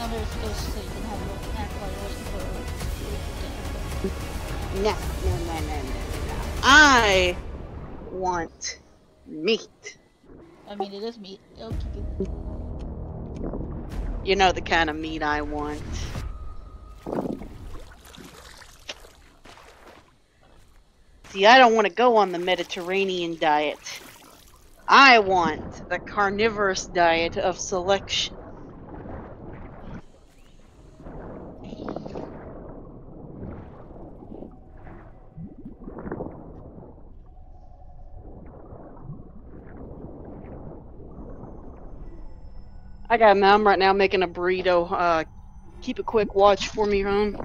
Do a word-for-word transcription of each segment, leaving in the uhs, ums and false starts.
number is so you can have a little snack while you're waiting for dinner. No, no, no, no, no, no. I want meat. I mean, it is meat. It'll keep you. You know the kind of meat I want. See, I don't want to go on the Mediterranean diet. I want the carnivorous diet of selection. I got mom right now making a burrito. Uh, keep a quick watch for me, hon.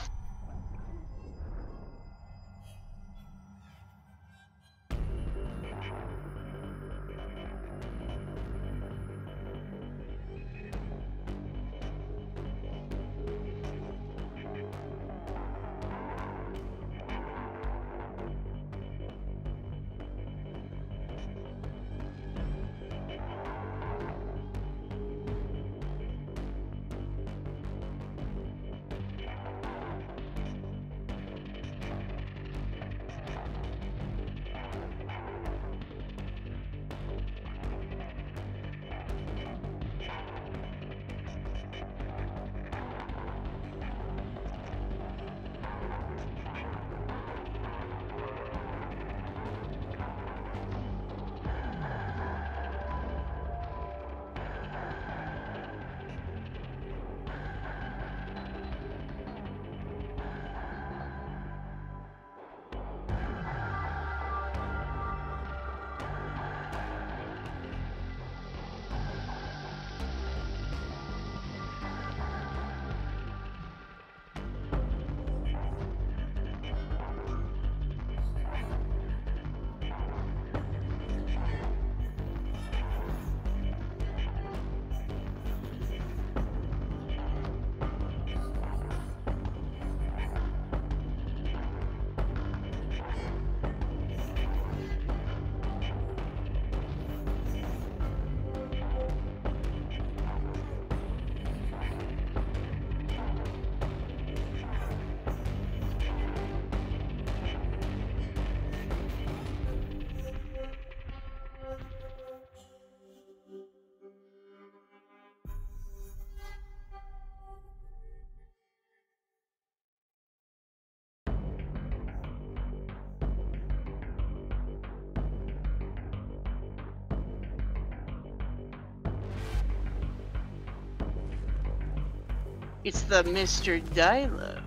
It's the Mister Deino.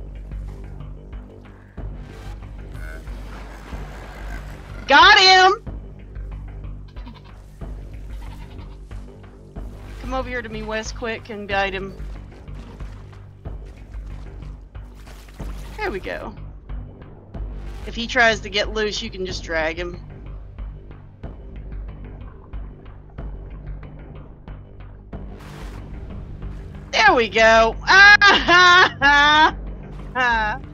Got him! Come over here to me, Wes, quick, and guide him. There we go. If he tries to get loose, you can just drag him. There we go. Ah ha ha ha.